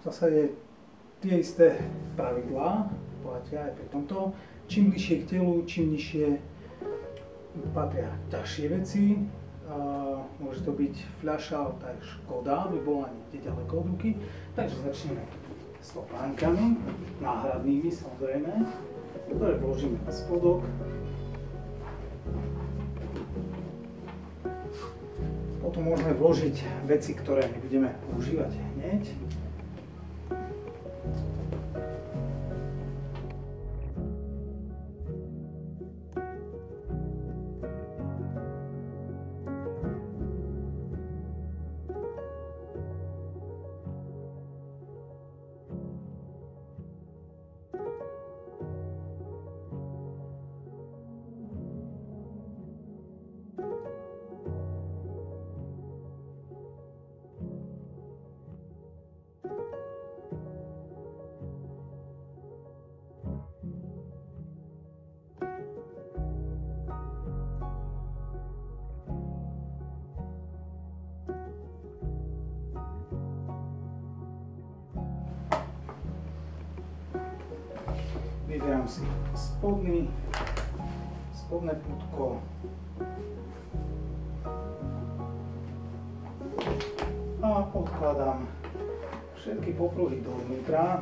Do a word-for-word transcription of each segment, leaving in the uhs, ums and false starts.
zásade tie isté pravidlá platia aj pri tomto. Čím bližšie k telu, čím nižšie patria ťažšie veci. Uh, môže to byť fľaša, tá je škoda, by bola niekde ďaleko od ruky. Takže začneme s topánkami, náhradnými samozrejme, ktoré vložíme na spodok. Potom môžeme vložiť veci, ktoré nebudeme používať hneď. Vyberám si spodný, spodné pútko a odkladám všetky popruhy dovnútra.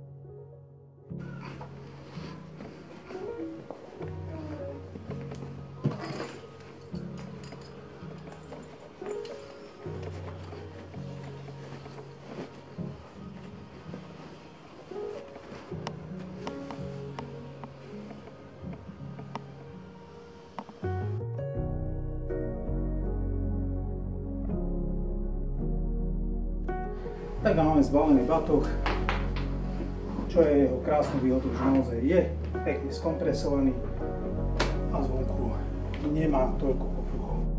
Tak máme zbalený batoh, čo je jeho krásnou výhodou, že naozaj je pekne skompresovaný a zvonku nemá toľko popruhov.